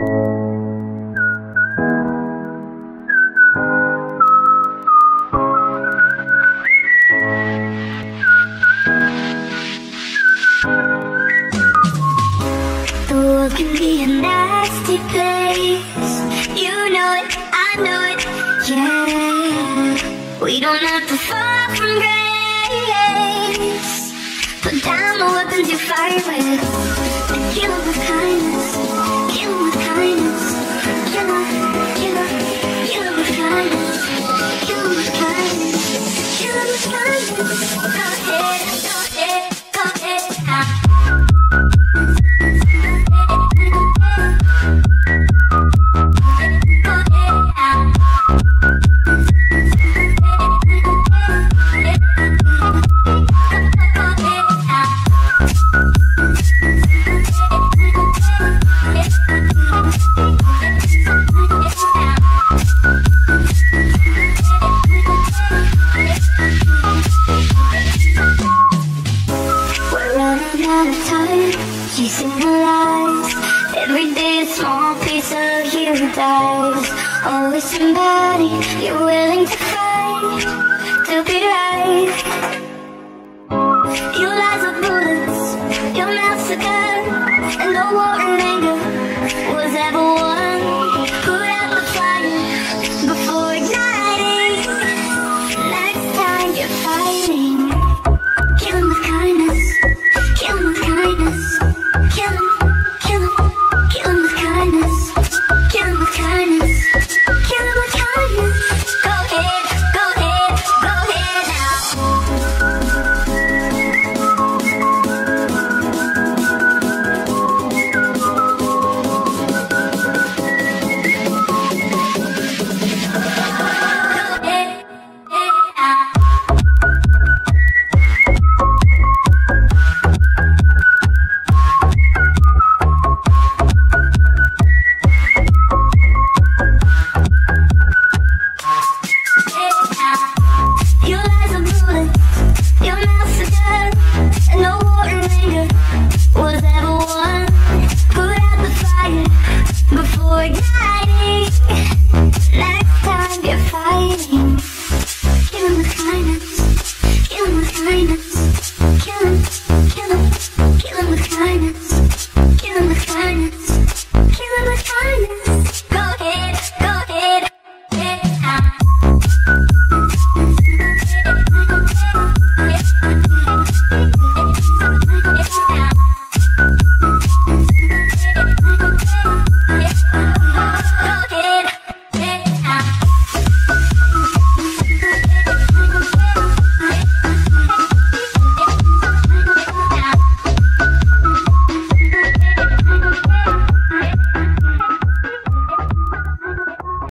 The world can be a nasty place. You know it, I know it, yeah. We don't have to fall from grace. Put down the weapons you fight with and kill them with kindness. Kill them with kindness. Kill them, kill them, kill them with kindness. Kill them with kindness. Kill them with kindness. Go ahead, go ahead, go ahead now. Chasing the lies. Every day a small piece of you dies. Always somebody you're willing to fight to be right. Your lies are bullets, your mouth's a gun, and no war and anger was ever won. Put out the fire before igniting. Next time you're fighting, kill 'em with kindness. Kill 'em with kindness. Kill 'em, kill 'em, kill 'em with kindness. Kill 'em with kindness. Kill 'em with kindness. Go ahead, go ahead, go ahead now. Go ahead, now. Your lies are bullets, your mouth's a gun, and no war and anger was ever won. Put out the fire before igniting. Next time you're fighting, kill 'em with kindness. Kill 'em with kindness. Kill 'em, kill 'em, kill 'em with kindness. Kill 'em with kindness. Kill 'em